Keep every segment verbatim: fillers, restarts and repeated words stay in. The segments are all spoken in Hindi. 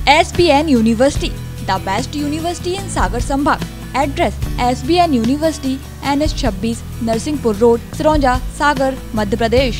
S B N university, the best university in Sagar संभाग। Address S B N university, N H छब्बीस, नरसिंहपुर रोड, सिरौंजा, सागर, मध्य प्रदेश।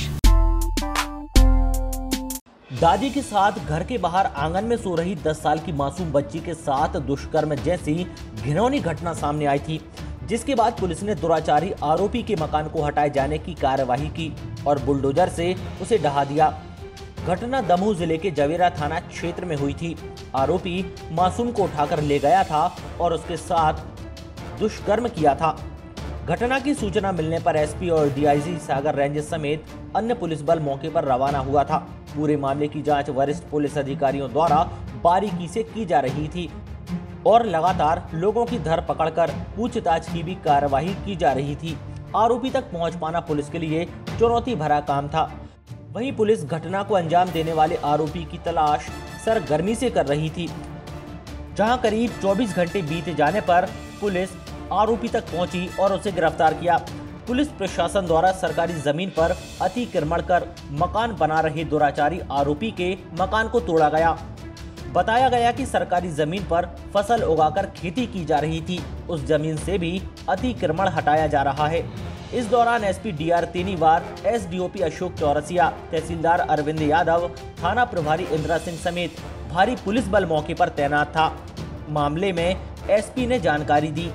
दादी के साथ घर के बाहर आंगन में सो रही दस साल की मासूम बच्ची के साथ दुष्कर्म जैसी घिनौनी घटना सामने आई थी, जिसके बाद पुलिस ने दुराचारी आरोपी के मकान को हटाए जाने की कार्यवाही की और बुलडोजर से उसे ढहा दिया। घटना दमोह जिले के जवेरा थाना क्षेत्र में हुई थी। आरोपी मासूम को उठाकर ले गया था और उसके साथ दुष्कर्म किया था। घटना की सूचना मिलने पर एस पी और D I G Sagar range समेत अन्य पुलिस बल मौके पर रवाना हुआ था। पूरे मामले की जांच वरिष्ठ पुलिस अधिकारियों द्वारा बारीकी से की जा रही थी और लगातार लोगों की धरपकड़ कर पूछताछ की भी कार्यवाही की जा रही थी। आरोपी तक पहुंच पाना पुलिस के लिए चुनौती भरा काम था। वहीं पुलिस घटना को अंजाम देने वाले आरोपी की तलाश सरगर्मी से कर रही थी, जहां करीब चौबीस घंटे बीते जाने पर पुलिस आरोपी तक पहुंची और उसे गिरफ्तार किया। पुलिस प्रशासन द्वारा सरकारी जमीन पर अतिक्रमण कर मकान बना रहे दुराचारी आरोपी के मकान को तोड़ा गया। बताया गया कि सरकारी जमीन पर फसल उगाकर खेती की जा रही थी, उस जमीन से भी अतिक्रमण हटाया जा रहा है। इस दौरान S P D R Teniwar, S D O P Ashok Chaurasia, तहसीलदार अरविंद यादव, थाना प्रभारी इंदिरा सिंह समेत भारी पुलिस बल मौके पर तैनात था। मामले में एस पी ने जानकारी दी।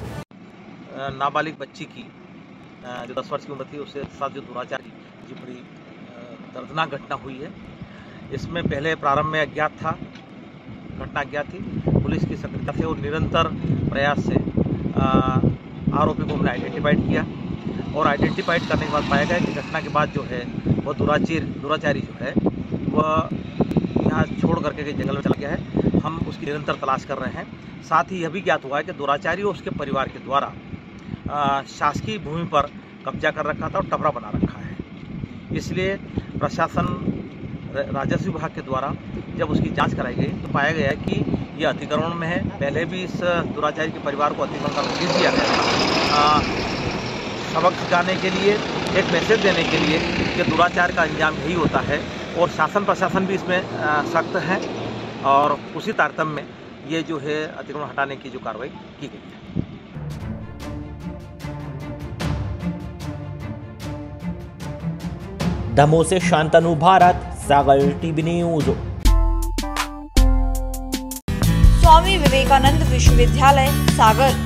नाबालिग बच्ची की जो दस वर्ष की उम्र थी, उसके साथ जो दुराचार की जो बड़ी दर्दनाक घटना हुई है, इसमें पहले प्रारंभ में अज्ञात था, घटना अज्ञात थी। पुलिस की सक्रियता से और निरंतर प्रयास से आरोपी को हमने आइडेंटिफाइड किया और आइडेंटिफाइड करने के बाद पाया गया कि घटना के बाद जो है वह दुराचारी दुराचारी जो है वह यहाँ छोड़ करके के जंगल में चला गया है। हम उसकी निरंतर तलाश कर रहे हैं। साथ ही यह भी ज्ञात हुआ है कि दुराचारी और उसके परिवार के द्वारा शासकीय भूमि पर कब्जा कर रखा था और टपरा बना रखा है। इसलिए प्रशासन राजस्व विभाग के द्वारा जब उसकी जांच कराई गई तो पाया गया कि यह अतिक्रमण में है। पहले भी इस दुराचारी के परिवार को अतिक्रमण का नोटिस दिया गया था, सबक सिखाने के लिए, एक मैसेज देने के लिए कि दुराचार का अंजाम यही होता है और शासन प्रशासन भी इसमें सख्त है और उसी तारतम्य में ये जो है अतिक्रमण हटाने की जो कार्रवाई की गई है। दमोह से शांतनु भारत, सागर टीवी न्यूज। स्वामी विवेकानंद विश्वविद्यालय सागर।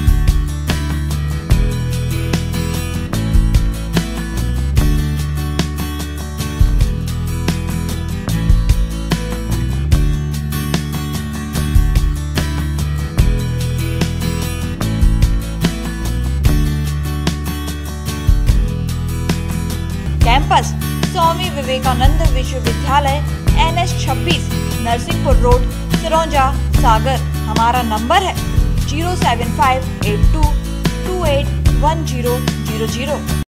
कैंपस स्वामी विवेकानंद विश्वविद्यालय, एन एच छब्बीस, नरसिंहपुर रोड, सिरौंजा, सागर। हमारा नंबर है zero seven five eight two two eight one zero zero zero.